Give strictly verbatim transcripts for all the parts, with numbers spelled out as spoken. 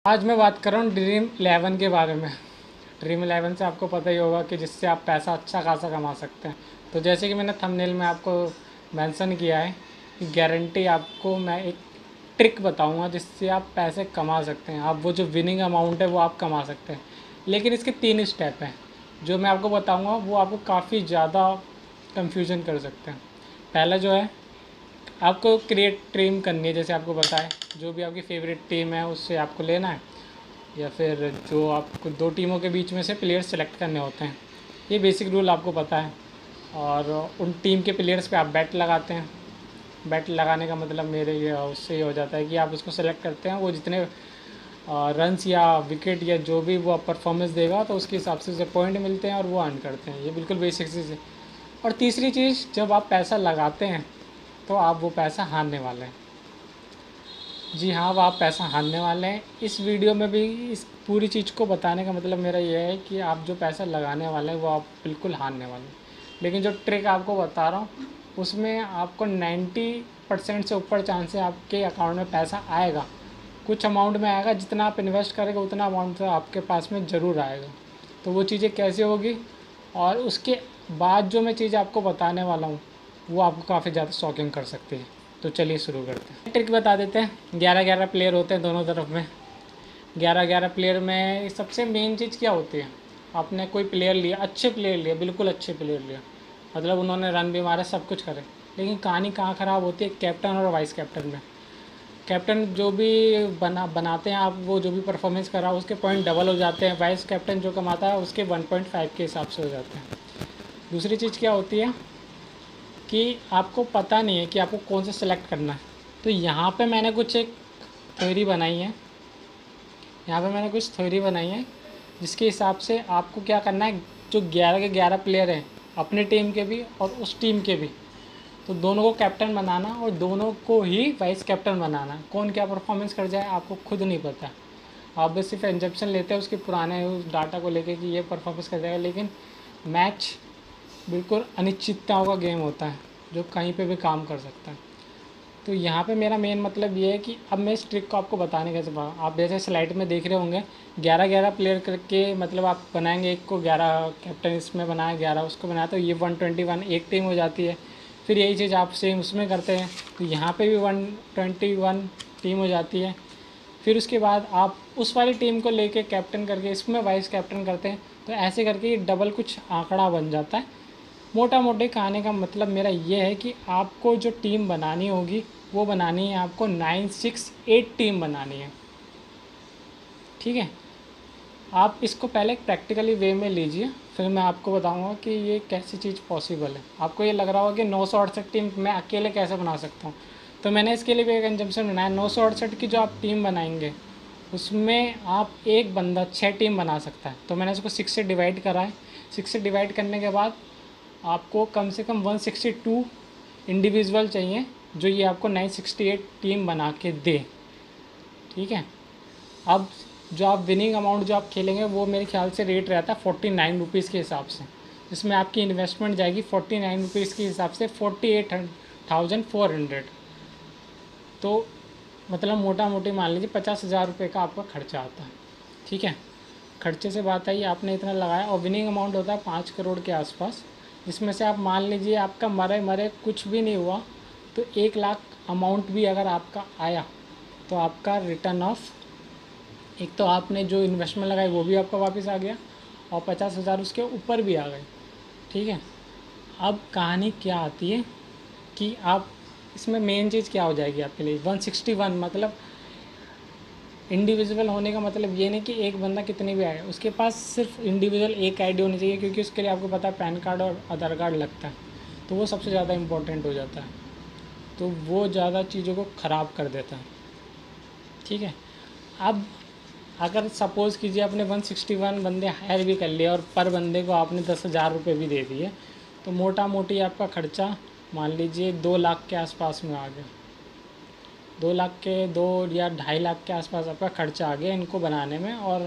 आज मैं बात कर रहा हूँ ड्रीम इलेवन के बारे में। ड्रीम इलेवन से आपको पता ही होगा कि जिससे आप पैसा अच्छा खासा कमा सकते हैं। तो जैसे कि मैंने थंबनेल में आपको मेंशन किया है कि गारंटी आपको मैं एक ट्रिक बताऊंगा जिससे आप पैसे कमा सकते हैं। आप वो जो विनिंग अमाउंट है वो आप कमा सकते हैं, लेकिन इसके तीन स्टेप हैं जो मैं आपको बताऊँगा। वो आपको काफ़ी ज़्यादा कन्फ्यूजन कर सकते हैं। पहला जो है, आपको क्रिएट टीम करनी है। जैसे आपको बताएं, जो भी आपकी फेवरेट टीम है उससे आपको लेना है, या फिर जो आपको दो टीमों के बीच में से प्लेयर्स सेलेक्ट करने होते हैं। ये बेसिक रूल आपको पता है। और उन टीम के प्लेयर्स पे आप बैट लगाते हैं। बैट लगाने का मतलब मेरे ये उससे ये हो जाता है कि आप उसको सेलेक्ट करते हैं, वो जितने रन्स या विकेट या जो भी वो परफॉर्मेंस देगा तो उसके हिसाब से उसे पॉइंट मिलते हैं और वो अर्न करते हैं। ये बिल्कुल बेसिक चीज़ है। और तीसरी चीज़, जब आप पैसा लगाते हैं तो आप वो पैसा हारने वाले हैं। जी हाँ, अब आप पैसा हारने वाले हैं। इस वीडियो में भी इस पूरी चीज़ को बताने का मतलब मेरा ये है कि आप जो पैसा लगाने वाले हैं वो आप बिल्कुल हारने वाले हैं। लेकिन जो ट्रिक आपको बता रहा हूँ उसमें आपको नब्बे परसेंट से ऊपर चांस है आपके अकाउंट में पैसा आएगा। कुछ अमाउंट में आएगा, जितना आप इन्वेस्ट करेंगे उतना अमाउंट तो आपके पास में ज़रूर आएगा। तो वो चीज़ें कैसे होगी, और उसके बाद जो मैं चीज़ आपको बताने वाला हूँ वो आपको काफ़ी ज़्यादा शॉकिंग कर सकती है। तो चलिए शुरू करते हैं। ट्रिक बता देते हैं। ग्यारह ग्यारह प्लेयर होते हैं दोनों तरफ में। ग्यारह ग्यारह प्लेयर में सबसे मेन चीज़ क्या होती है, आपने कोई प्लेयर लिया, अच्छे प्लेयर लिया, बिल्कुल अच्छे प्लेयर लिया, मतलब उन्होंने रन भी मारे, सब कुछ करे, लेकिन कहानी कहाँ ख़राब होती है, कैप्टन और वाइस कैप्टन में। कैप्टन जो भी बना बनाते हैं आप, वो जो भी परफॉर्मेंस करा उसके पॉइंट डबल हो जाते हैं। वाइस कैप्टन जो कमाता है उसके वन पॉइंट फाइव के हिसाब से हो जाते हैं। दूसरी चीज़ क्या होती है कि आपको पता नहीं है कि आपको कौन सा सिलेक्ट करना है। तो यहाँ पे मैंने कुछ एक थ्योरी बनाई है यहाँ पे मैंने कुछ थ्योरी बनाई है जिसके हिसाब से आपको क्या करना है, जो ग्यारह के ग्यारह प्लेयर हैं अपनी टीम के भी और उस टीम के भी, तो दोनों को कैप्टन बनाना और दोनों को ही वाइस कैप्टन बनाना। कौन क्या परफॉर्मेंस कर जाए आपको खुद नहीं पता। आप बस सिर्फ इंजेक्शन लेते हैं उसके पुराने उस डाटा को लेके कि ये परफॉर्मेंस कर जाएगा, लेकिन मैच बिल्कुल अनिश्चितताओं का गेम होता है जो कहीं पे भी काम कर सकता है। तो यहाँ पे मेरा मेन मतलब ये है कि अब मैं इस ट्रिक को आपको बताने कैसे पा आप जैसे स्लाइड में देख रहे होंगे, ग्यारह ग्यारह प्लेयर करके मतलब आप बनाएंगे, एक को ग्यारह कैप्टन इसमें बनाया, ग्यारह उसको बनाया, तो ये वन ट्वेंटी वन एक टीम हो जाती है। फिर यही चीज़ आप सेम उसमें करते हैं तो यहाँ पे भी वन ट्वेंटी वन टीम हो जाती है। फिर उसके बाद आप उस वाली टीम को लेके कैप्टन करके इसमें वाइस कैप्टन करते हैं, तो ऐसे करके ये डबल कुछ आंकड़ा बन जाता है। मोटा मोटी कहानी का मतलब मेरा ये है कि आपको जो टीम बनानी होगी वो बनानी है आपको नाइन सिक्स एट टीम बनानी है। ठीक है, आप इसको पहले प्रैक्टिकली वे में लीजिए, फिर मैं आपको बताऊंगा कि ये कैसी चीज़ पॉसिबल है। आपको ये लग रहा होगा कि नौ सौ अड़सठ टीम मैं अकेले कैसे बना सकता हूँ, तो मैंने इसके लिए भी एक कंजम्पशन बनाया। नौ सौ अड़सठ की जो आप टीम बनाएंगे उसमें आप एक बंदा छः टीम बना सकता है। तो मैंने इसको सिक्स से डिवाइड करा है। सिक्स से डिवाइड करने के बाद आपको कम से कम वन सिक्सटी टू इंडिविजुअल चाहिए जो ये आपको नाइन सिक्सटी एट टीम बना के दे। ठीक है, अब जो आप विनिंग अमाउंट जो आप खेलेंगे वो मेरे ख्याल से रेट रहता है फोर्टी नाइन रुपीज़ के हिसाब से, जिसमें आपकी इन्वेस्टमेंट जाएगी फोर्टी नाइन रुपीज़ के हिसाब से forty eight thousand four hundred. तो मतलब मोटा मोटी मान लीजिए पचास हज़ार रुपये का आपका खर्चा आता है। ठीक है, खर्चे से बात आई, आपने इतना लगाया और विनिंग अमाउंट होता है पाँच करोड़ के आसपास, जिसमें से आप मान लीजिए आपका मरे मरे कुछ भी नहीं हुआ तो एक लाख अमाउंट भी अगर आपका आया तो आपका रिटर्न ऑफ, एक तो आपने जो इन्वेस्टमेंट लगाई वो भी आपका वापस आ गया और पचास हज़ार उसके ऊपर भी आ गए। ठीक है, अब कहानी क्या आती है कि आप इसमें मेन चीज़ क्या हो जाएगी आपके लिए, वन सिक्सटी वन मतलब इंडिविजुअल होने का मतलब ये नहीं कि एक बंदा कितने भी आए, उसके पास सिर्फ इंडिविजुअल एक आईडी होनी चाहिए, क्योंकि उसके लिए आपको पता है पैन कार्ड और आधार कार्ड लगता है, तो वो सबसे ज़्यादा इम्पोर्टेंट हो जाता है। तो वो ज़्यादा चीज़ों को ख़राब कर देता है। ठीक है, अब अगर सपोज़ कीजिए आपने वन सिक्सटी वन बंदे हायर भी कर लिए और पर बंदे को आपने दस हज़ार रुपये भी दे दिए, तो मोटा मोटी आपका ख़र्चा मान लीजिए दो लाख के आसपास में आ गया। दो लाख के दो या ढाई लाख के आसपास आपका खर्चा आ गया इनको बनाने में। और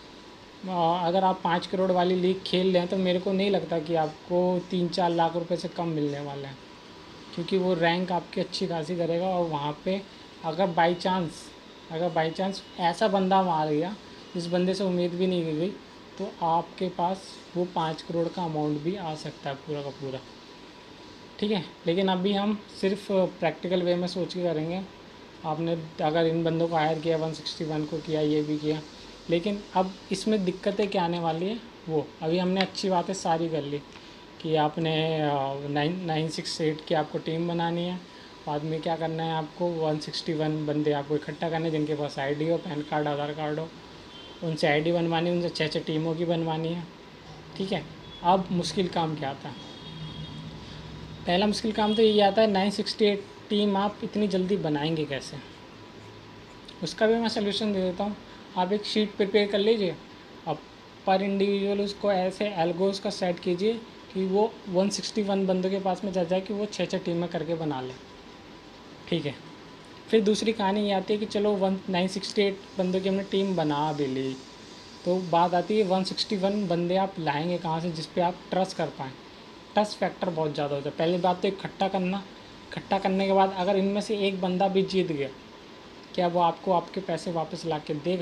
अगर आप पाँच करोड़ वाली लीग खेल लें तो मेरे को नहीं लगता कि आपको तीन चार लाख रुपए से कम मिलने वाले हैं, क्योंकि वो रैंक आपकी अच्छी खासी करेगा। और वहाँ पे अगर बाई चांस अगर बाई चांस ऐसा बंदा मार गया जिस बंदे से उम्मीद भी नहीं की गई, तो आपके पास वो पाँच करोड़ का अमाउंट भी आ सकता है पूरा का पूरा। ठीक है, लेकिन अभी हम सिर्फ प्रैक्टिकल वे में सोच के करेंगे। आपने अगर इन बंदों को हायर किया, वन सिक्सटी वन को किया, ये भी किया, लेकिन अब इसमें दिक्कतें क्या आने वाली है वो अभी हमने अच्छी बातें सारी कर ली कि आपने नाइन नाइन सिक्स एट की आपको टीम बनानी है। बाद में क्या करना है, आपको वन सिक्सटी वन बंदे आपको इकट्ठा करने जिनके पास आईडी हो, पैन कार्ड, आधार कार्ड हो, उनसे आईडी बनवानी, उनसे छः छः टीमों की बनवानी है। ठीक है, अब मुश्किल काम क्या आता है? पहला मुश्किल काम तो ये आता है नाइन सिक्सटी एट टीम आप इतनी जल्दी बनाएंगे कैसे? उसका भी मैं सलूशन दे देता हूँ। आप एक शीट प्रिपेयर कर लीजिए, अब पर इंडिविजुअल उसको ऐसे एल्गोस का सेट कीजिए कि वो वन सिक्सटी वन बंदों के पास में जा जाए कि वो छः छः टीमें करके बना लें। ठीक है, फिर दूसरी कहानी ये आती है कि चलो वन नाइन सिक्सटी एट बंदों की हमने टीम बना भी ली, तो बात आती है वन सिक्सटी वन बंदे आप लाएंगे कहाँ से जिस पे आप ट्रस्ट कर पाएँ? ट्रस्ट फैक्टर बहुत ज़्यादा होता है। पहली बात तो इकट्ठा करना, इकट्ठा करने के बाद अगर इनमें से एक बंदा भी जीत गया, क्या वो आपको आपके पैसे वापस ला के देगा?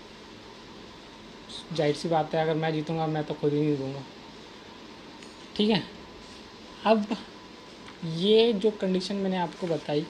जाहिर सी बात है, अगर मैं जीतूँगा मैं तो खुद ही नहीं दूँगा। ठीक है, अब ये जो कंडीशन मैंने आपको बताई,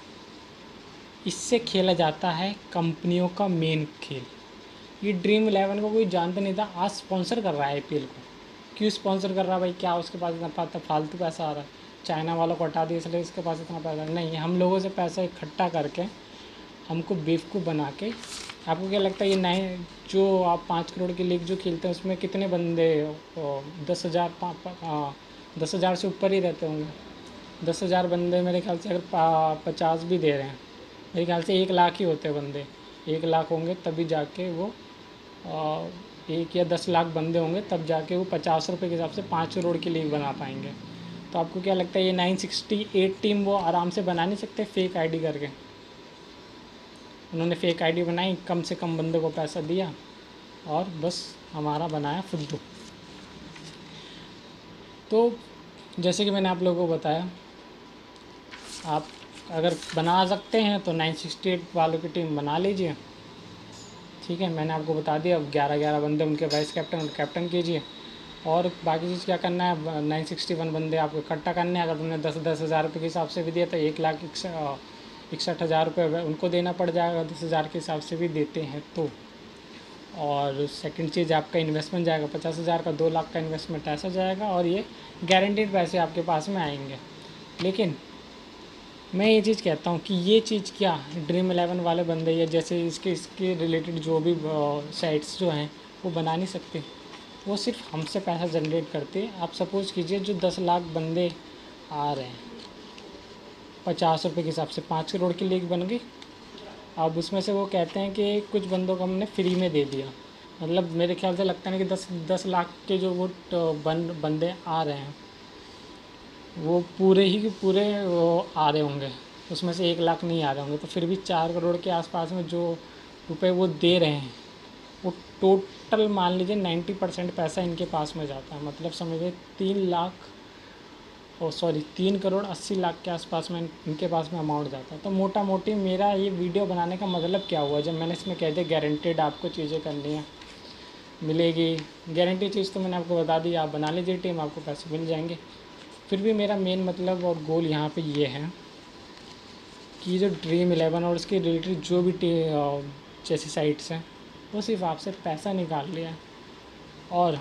इससे खेला जाता है कंपनियों का मेन खेल। ये ड्रीम इलेवन को कोई जानता नहीं था, आज स्पॉन्सर कर रहा है आईपीएल को। क्यों स्पॉन्सर कर रहा है भाई? क्या उसके पास इतना फालतू पैसा आ रहा है? चाइना वालों को हटा दिया इसलिए इसके पास इतना पैसा नहीं है। हम लोगों से पैसा इकट्ठा करके हमको बेवकूफ़ बना के, आपको क्या लगता है ये नए जो आप पाँच करोड़ की लीग जो खेलते हैं उसमें कितने बंदे दस हज़ार दस हज़ार से ऊपर ही रहते होंगे? दस हज़ार बंदे मेरे ख्याल से अगर पचास भी दे रहे हैं, मेरे ख्याल से एक लाख ही होते बंदे। एक लाख होंगे तभी जाके वो आ, एक या दस लाख बंदे होंगे तब जाके वो पचास रुपये के हिसाब से पाँच करोड़ की लीग बना पाएंगे। तो आपको क्या लगता है ये नाइन सिक्सटी एट टीम वो आराम से बना नहीं सकते फेक आईडी करके? उन्होंने फेक आईडी बनाई, कम से कम बंदे को पैसा दिया और बस हमारा बनाया फुद्दू। तो जैसे कि मैंने आप लोगों को बताया, आप अगर बना सकते हैं तो नाइन सिक्सटी एट वालों की टीम बना लीजिए। ठीक है, मैंने आपको बता दिया, अब ग्यारह ग्यारह बंदे उनके वाइस कैप्टन और कैप्टन कीजिए। और बाकी चीज़ क्या करना है, नाइन सिक्सटी वन बंदे आपको इकट्ठा करने हैं। अगर तुमने दस दस हज़ार रुपये के हिसाब से भी दिया तो एक लाख इकसठ हज़ार रुपये उनको देना पड़ जाएगा, दस हज़ार के हिसाब से भी देते हैं तो। और सेकंड चीज़, आपका इन्वेस्टमेंट जाएगा पचास हज़ार का, दो लाख का इन्वेस्टमेंट ऐसा जाएगा और ये गारंटीड पैसे आपके पास में आएंगे। लेकिन मैं ये चीज़ कहता हूँ कि ये चीज़ क्या ड्रीम इलेवन वाले बंदे या जैसे इसके इसके रिलेटेड जो भी साइट्स जो हैं वो बना नहीं सकते, वो सिर्फ हमसे पैसा जनरेट करते हैं। आप सपोज़ कीजिए जो दस लाख बंदे आ रहे हैं, पचास रुपये के हिसाब से पाँच करोड़ की लीग बन गई। अब उसमें से वो कहते हैं कि कुछ बंदों को हमने फ्री में दे दिया, मतलब मेरे ख्याल से लगता नहीं कि दस दस लाख के जो वो बन बंदे आ रहे हैं वो पूरे ही के पूरे वो आ रहे होंगे, उसमें से एक लाख नहीं आ रहे होंगे, तो फिर भी चार करोड़ के आसपास में जो रुपए वो दे रहे हैं वो टोटल मान लीजिए नाइन्टी परसेंट पैसा इनके पास में जाता है। मतलब समझिए तीन लाख ओ सॉरी तीन करोड़ अस्सी लाख के आसपास में इनके पास में अमाउंट जाता है। तो मोटा मोटी मेरा ये वीडियो बनाने का मतलब क्या हुआ, जब मैंने इसमें कह दिया गारंटेड आपको चीज़ें करनी है मिलेगी, गारंटी चीज़ तो मैंने आपको बता दी, आप बना लीजिए टीम, आपको पैसे मिल जाएंगे। फिर भी मेरा मेन मतलब और गोल यहाँ पे ये है कि जो ड्रीम इलेवन और उसके रिलेटेड जो भी जैसी साइट्स हैं वो सिर्फ आपसे पैसा निकाल लिया। और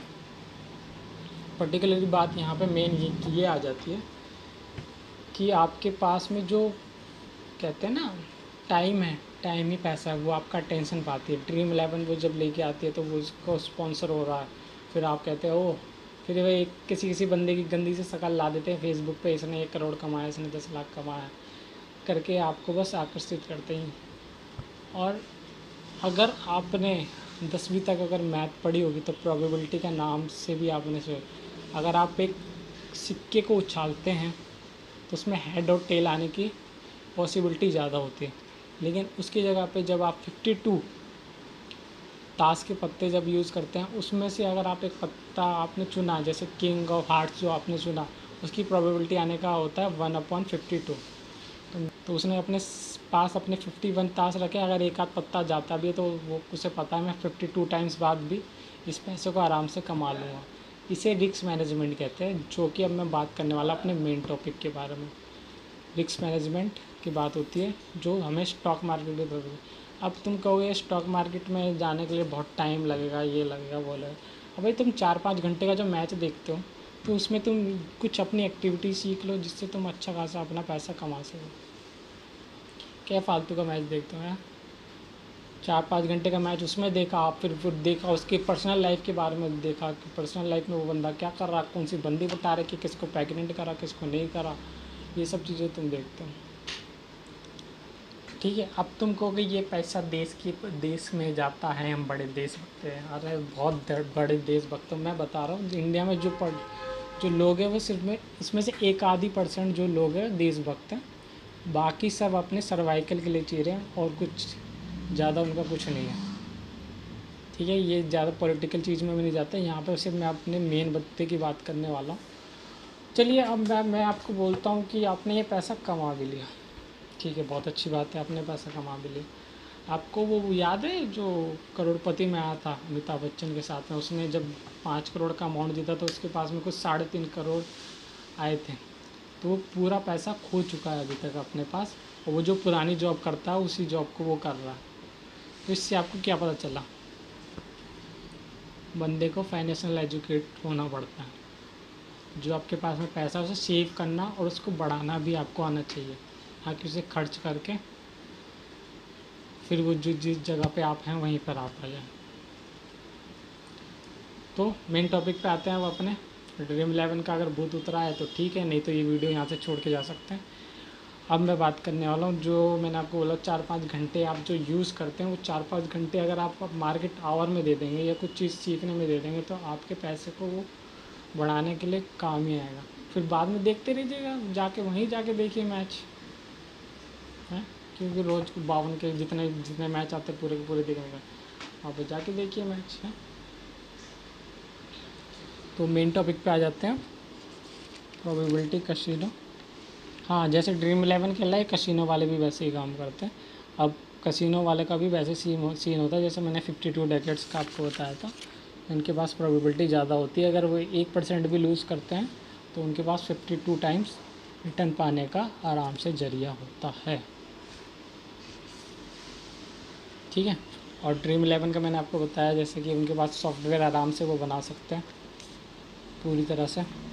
पर्टिकुलरली बात यहाँ पे मेन ये ये आ जाती है कि आपके पास में जो कहते हैं ना टाइम है, टाइम ही पैसा है, वो आपका टेंशन पाती है। ड्रीम इलेवन वो जब लेके आती है तो वो उसको स्पॉन्सर हो रहा है, फिर आप कहते हो फिर वह एक किसी किसी बंदे की गंदी से शक्ल ला देते हैं फेसबुक पे, इसने एक करोड़ कमाया, इसने दस लाख कमाया करके आपको बस आकर्षित करते हैं। और अगर आपने दसवीं तक अगर मैथ पढ़ी होगी तो प्रोबेबिलिटी का नाम से भी आपने से अगर आप एक सिक्के को उछालते हैं तो उसमें हेड और टेल आने की पॉसिबिलिटी ज़्यादा होती है। लेकिन उसकी जगह पे जब आप फिफ्टी टू ताश के पत्ते जब यूज़ करते हैं उसमें से अगर आप एक पत्ता आपने चुना, जैसे किंग ऑफ हार्ट्स जो आपने चुना, उसकी प्रोबेबिलिटी आने का होता है वन अपॉन फिफ्टी टू। तो उसने अपने पास अपने फिफ्टी वन ताश रखे, अगर एक आध पत्ता जाता भी है तो वो उसे पता है मैं फिफ्टी टू टाइम्स बाद भी इस पैसे को आराम से कमा लूँगा। इसे रिस्क मैनेजमेंट कहते हैं, जो कि अब मैं बात करने वाला अपने मेन टॉपिक के बारे में। रिस्क मैनेजमेंट की बात होती है जो हमें स्टॉक मार्केट में होती है। अब तुम कहोगे स्टॉक मार्केट में जाने के लिए बहुत टाइम लगेगा, ये लगेगा वो लगेगा। अब भाई तुम चार पाँच घंटे का जो मैच देखते हो तो उसमें तुम कुछ अपनी एक्टिविटी सीख लो जिससे तुम अच्छा खासा अपना पैसा कमा सको। क्या फालतू का मैच देखते हो यार, चार पाँच घंटे का मैच उसमें देखा, आप फिर फिर देखा उसकी पर्सनल लाइफ के बारे में देखा कि पर्सनल लाइफ में वो बंदा क्या कर रहा, कौन सी बंदी बता रहे कि किसको प्रेग्नेंट करा किसको नहीं करा, ये सब चीज़ें तुम देखते हो। ठीक है, अब तुम कहोगे ये पैसा देश की देश में जाता है, हम बड़े देशभक्त हैं। अरे बहुत बड़े देशभक्त, मैं बता रहा हूँ इंडिया में जो पढ़ जो लोग हैं वो सिर्फ में इसमें से एक आधी परसेंट जो लोग हैं देशभक्त हैं, बाकी सब अपने सर्वाइकल के लिए जी रहे हैं और कुछ ज़्यादा उनका कुछ नहीं है। ठीक है, ये ज़्यादा पॉलिटिकल चीज़ में भी नहीं जाता, यहाँ पर सिर्फ मैं अपने मेन बत्ते की बात करने वाला हूँ। चलिए अब मैं मैं आपको बोलता हूँ कि आपने ये पैसा कमा भी लिया, ठीक है, बहुत अच्छी बात है, आपने पैसा कमा भी लिया। आपको वो याद है जो करोड़पति में आया था अमिताभ बच्चन के साथ में, उसने जब पाँच करोड़ का अमाउंट जीता तो उसके पास में कुछ साढ़े तीन करोड़ आए थे, तो वो पूरा पैसा खो चुका है अभी तक अपने पास, और वो जो पुरानी जॉब करता है उसी जॉब को वो कर रहा है। तो इससे आपको क्या पता चला, बंदे को फाइनेंशियल एजुकेट होना पड़ता है। जो आपके पास में पैसा उसे सेव करना और उसको बढ़ाना भी आपको आना चाहिए, ताकि उसे खर्च करके फिर वो जो जिस जगह पे आप हैं वहीं पर आप आ जाए। तो मेन टॉपिक पे आते हैं, वो अपने ड्रीम इलेवन का अगर भूत उतरा है तो ठीक है, नहीं तो ये वीडियो यहाँ से छोड़ के जा सकते हैं। अब मैं बात करने वाला हूँ जो मैंने आपको बोला चार पाँच घंटे आप जो यूज़ करते हैं, वो चार पाँच घंटे अगर आप मार्केट आवर में दे देंगे या कुछ चीज़ सीखने में दे देंगे तो आपके पैसे को वो बढ़ाने के लिए काम ही आएगा। फिर बाद में देखते रहिएगा, जाके वहीं जाके देखिए मैच हैं, क्योंकि रोज़ बावन के जितने जितने मैच आते हैं पूरे के पूरे देखने का, वहाँ पर जाके देखिए मैच है। तो मेन टॉपिक पे आ जाते हैं, प्रोबेबिलिटी कसिनो। हाँ, जैसे ड्रीम इलेवन खेला है, कसिनो वाले भी वैसे ही काम करते हैं। अब कसिनो वाले का भी वैसे सीन सीन होता है जैसे मैंने फिफ्टी टू डेकेट्स का आपको बताया था, उनके पास प्रोबेबिलिटी ज़्यादा होती है। अगर वो एक परसेंट भी लूज़ करते हैं तो उनके पास फिफ्टी टू टाइम्स रिटर्न पाने का आराम से जरिया होता है। ठीक है, और ड्रीम इलेवन का मैंने आपको बताया जैसे कि उनके पास सॉफ्टवेयर आराम से वो बना सकते हैं पूरी तरह से।